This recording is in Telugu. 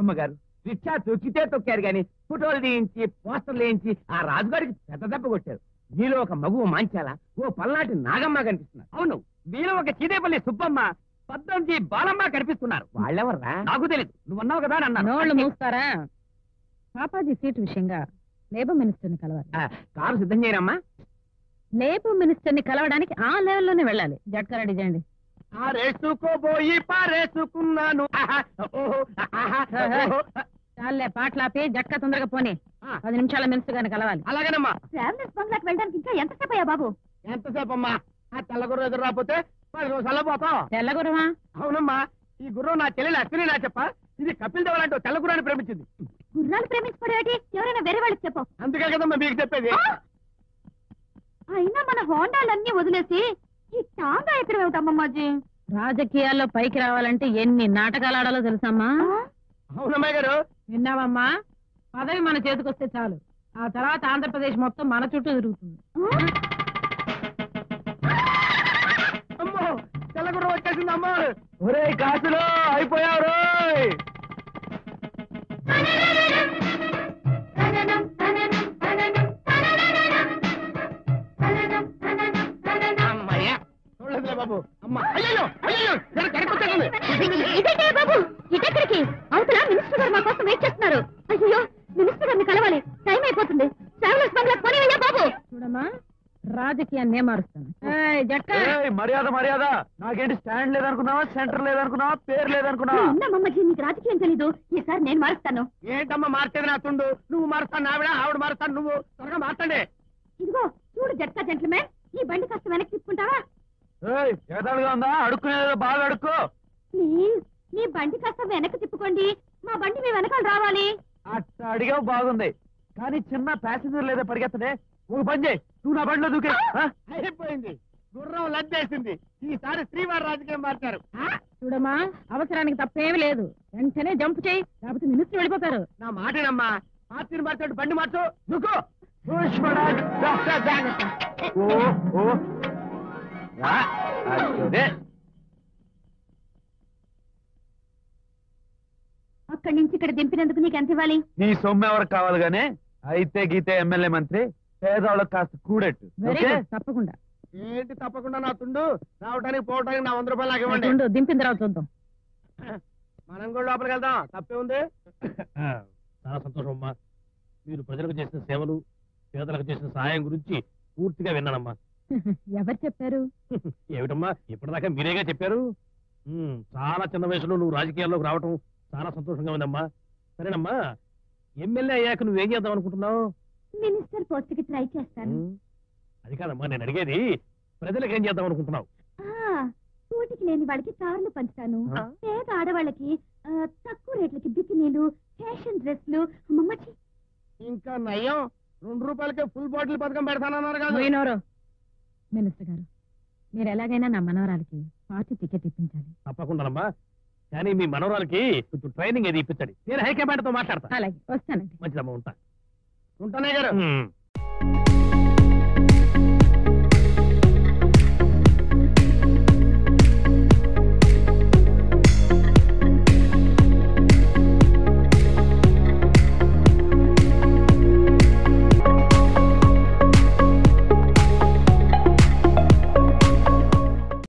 అమ్మగారు రిక్షా తొక్కితే తొక్కారు గాని ఫోటోలు తీయించి పోస్టర్లు వేయించి ఆ రాజుగారికి పెద్ద దెబ్బ కొట్టారు. మీలో ఒక మగువ మాంచాల, ఓ పల్నాటి నాగమ్మ కనిపిస్తున్నారు. అవును, మీలో ఒక చీదేపల్లి సుబ్బమ్మ, పద్దంజి బాలమ్మ కనిపిస్తున్నారు. వాళ్ళెవర్రా? నాకు తెలియదు, నువ్వు అన్నావు కదా నన్ను. నోళ్ళు మూస్తారా? పాపాజీ సీటు విషయంగా లేబర్ మినిస్టర్ ని కలవాలి. కారు సిద్ధం చేయరమ్మా. లేబర్ మినిస్టర్ ని కలవడానికి ఆ లెవెల్లోనే వెళ్ళాలి. జట్కా రెడీ చేయండి. ఆరేసుకోబోయి పారేసుకున్నాను. చాలే పాటలాపి, జట్కా తొందరగా పోనీ. 10 నిమిషాల మినిస్టర్ గారిని కలవాలి. అలాగేనమ్మా. ట్రావెలర్స్ బంగ్లాకి వెళ్ళడానికి ఇంకా ఎంతసేపు అయ్యా బాబు? ఎంతసేపు అమ్మా? ఆ తెల్లగుర్రం ఎదురు రాకపోతే 10 నిమిషాల్లో పోతాం. తెల్లగురమా? అవునమ్మా, ఈ గుర్రం నా చెల్లెలు అశ్విని నా చెప్ప. ఇది కపిల్ దేవ్ అంటూ తెల్ల గుర్రాన్ని ప్రేమించింది. గుర్రాలు ప్రేమించుకోవడం ఎవరైనా వేరే వాళ్ళకి చెప్పు. అందుకే కదమ్మా మీకు చెప్పేది. అయినా మన హోండాలన్నీ వదిలేసి ఈ టాంగా ఎక్కడ వెళ్తామమ్మాజీ? రాజకీయాల్లో పైకి రావాలంటే ఎన్ని నాటకాలు ఆడాలో తెలుసమ్మా? అవునమ్మాయి గారు. విన్నావమ్మా? పదవి మన చేతికొస్తే చాలు, ఆ తర్వాత ఆంధ్రప్రదేశ్ మొత్తం మన చుట్టూ తిరుగుతుంది. అమ్మో, తెల్లగుర్రం వచ్చేసింది అమ్మా. ఒరే కాసులో అయిపోయావు రోయ్. అమ్మయ్యా చూడలేదులే బాబు. అమ్మా అయ్యో అయ్యో బాబు, ఇటెక్కడికి? అవతల మినిస్టర్ గారు మా కోసం వెయిట్ చేస్తున్నారు. అయ్యో, మినిస్టర్ గారిని కలవాలి, టైం అయిపోతుంది. ట్రావెలర్స్ బంగ్లా పోనీ బాబు. చూడమ్మా, రాజకీయాన్ని మారుస్తాను. మర్యాద మర్యాద. నాకేంటి స్టాండ్ లేదనుకున్నావా, సెంటర్ లేదనుకున్నావా, పేరు లేదనుకున్నావా? మమ్మజీ, నీకు రాజకీయం తెలీదు. ఈసారి నేను మారుస్తాను. ఏంటమ్మా మార్చేది? నా తుండు. నువ్వు మారుస్తాను, ఆవిడ మారుస్తాను, నువ్వు త్వరగా మార్చండి. ఇదిగో చూడు జట్కా జెంట్లమెన్, ఈ బండి కాస్త వెనక్కి తీసుకుంటావా? ఏదాడుగా ఉందా? అడుక్కునేదో బాగా అడుక్కో. ప్లీజ్, మీ బండి కాస్త వెనక్కి తిప్పుకోండి. మా బండి మీ వెనకాల రావాలి. అట్లా అడిగావు బాగుంది, కానీ చిన్న ప్యాసింజర్ లేదా పరిగెత్తనే. ఒక పని చేయి, నువ్వు నా బండిలో దూకే. అయిపోయింది, గుర్రం లద్దేసింది. ఈసారి శ్రీవారి రాజకీయం మార్చారు. చూడమ్మా, అవసరానికి తప్పేమీ లేదు. వెంటనే జంప్ చేయి, లేకపోతే మినిస్టర్ వెళ్ళిపోతారు. నా మాటేనమ్మా. పార్టీని మార్చాడు, బండి మార్చు. దూకు. అక్కడి నుంచి ఇక్కడ దింపినందుకు నీకు ఎంత ఇవ్వాలి? నీ సొమ్ము ఎవరికి కావాలి గానీ, అయితే గీతే ఎమ్మెల్యే మంత్రి, పేదవాళ్ళకి కాస్త కూడెట్టు. తప్పకుండా. ఏంటి తప్పకుండా? నా తుండు రావడానికి పోవడానికి నా 100 రూపాయలు నాకు ఇవ్వండి. దింపిన తర్వాత చూద్దాం. మనం కూడా లోపలికి వెళ్దాం, తప్పే ఉంది. చాలా సంతోషం అమ్మా. మీరు ప్రజలకు చేసిన సేవలు, పేదలకు చేసిన సహాయం గురించి పూర్తిగా విన్నానమ్మా. ఎవరు చెప్పారు? ఏమిటమ్మా, ఇప్పటిదాకా మీరేగా చెప్పారు. చాలా చిన్న వయసులో నువ్వు రాజకీయాల్లోకి రావటం చాలా సంతోషంగా ఉందమ్మా. సరేనమ్మా, ఎమ్మెల్యే అయ్యాక నువ్వేం చేద్దాం అనుకుంటున్నావు? మినిస్టర్ పోస్ట్ కి ట్రై చేస్తాను. అది కాదమ్మా నేను అడిగేది, ప్రజలకు ఏం చేద్దాం అనుకుంటున్నావు? కూటికి లేని వాళ్ళకి కార్లు పంచుతాను. పేద ఆడవాళ్ళకి తక్కువ రేట్లకి బికినీలు, ఫ్యాషన్ డ్రెస్లు. ఇంకా నయ్యం, 2 రూపాయలకే ఫుల్ బాటిల్ పథకం పెడతానన్నారు కదా. మినిస్టర్ గారు, మీరు ఎలాగైనా నా మనవరాలకి పార్టీ టికెట్ ఇప్పించాలి. తప్పకుండానమ్మా, కానీ మీ మనవరాలకి కొంచెం ట్రైనింగ్ అది ఇప్పించండి. నేను హైకమాండ్ తో మాట్లాడతాను. అలాగే, వస్తానండి. మంచిదమ్మా, ఉంటా. ఉంటానే గారు.